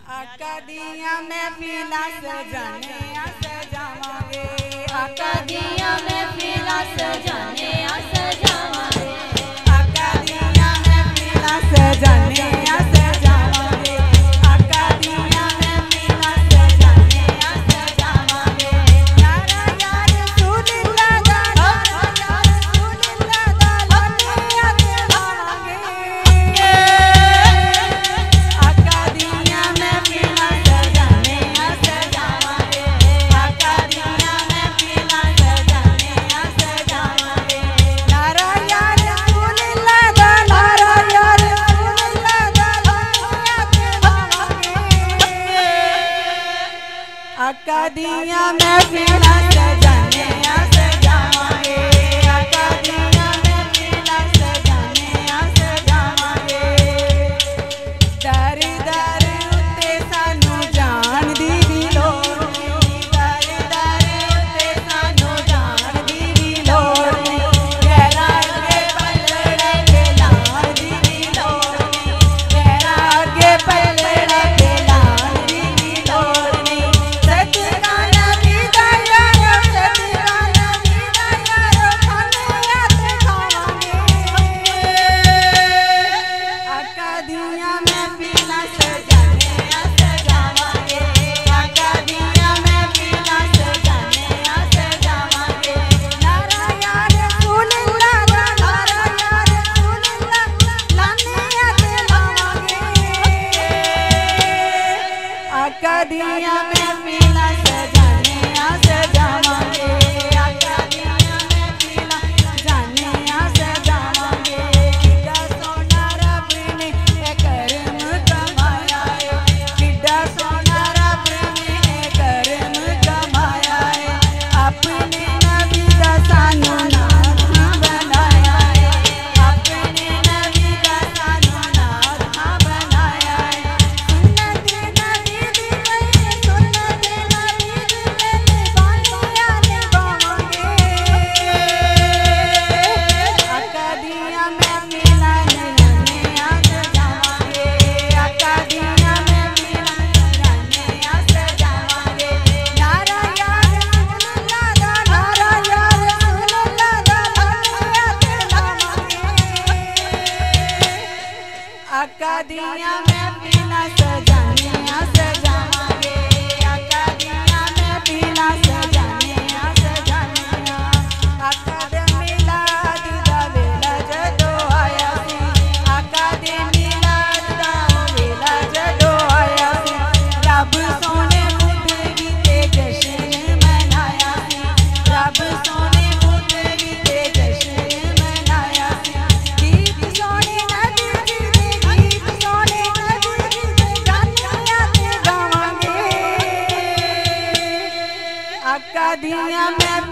आका दिया महफिलां सजाने सजावांगे, आका दिया महफिलां सजाने सजावांगे, आका दिया महफिलां सजाने सजावांगे, आका दिया महफिलां सजाने सजावांगे। यारा यार रसूलुल्लाह दा नारा, या रसूलुल्लाह दा लानिया के लावांगे। आका दिया महफिलां सजाने सजावांगे, आका दिया महफिलां सजाने सजावांगे। नारा या रसूलुल्लाह दा नारा, या रसूलुल्लाह दा लानिया के लावांगे। आका दिया महफिलां सजाने सजावांगे, आका दिया महफिलां सजाने सजावांगे। दर दर उत्ते सानू जान दी भी लोड़ नहीं, दर दर उत्ते सानू जान दी भी लोड़ नहीं। गैरा अगे पलड़ा के लाण दी भी लोड़ नहीं, गैरा अगे पलड़ा के लाण दी भी लोड़ नहीं। सदका नबी दा यारो, सदका नबी दा यारो खाने आते खावांगे। आका दिया महफिलां सजाने सजावांगे, आका दिया महफिलां सजाने सजावांगे। नारा या रसूलुल्लाह दा नारा, या रसूलुल्लाह लानिया के लावांगे। आका दिया महफिलां सजाने सजावांगे, आका दिया महफिलां सजाने सजावांगे। किड्डा सोना रब ने करम कमाया है, किड्डा सोना रब ने करम कमाया है। अपने नबी दा सानू नाथ बनाया है, अपने नबी दा सानू नाथ बनाया है। सुन्नत नबी दी नहीं, सुन्नत नबी दी नहीं बानिया निभावांगे। आका दिया महफिलां सजाने सजावांगे, आका दिया महफिलां सजाने सजावांगे। नारा या रसूलुल्लाह दा नारा, या रसूलुल्लाह दा लानिया के लावांगे। आका दिया महफिलां सजाने सजावांगे, आका दिया महफिलां सजाने सजावांगे। आका दे मिलाद दा वेला जदों आया सी, आका दे मिलाद दा वेला जदों आया सी। रब सोने पुत्र ते जश्न मनाया सी, रब सोने पुत्र ते जश्न मनाया सी। गीत सोने नबी जी दे, गीत सोने नबी जी दे गानिया ते गावांगे। आका दिया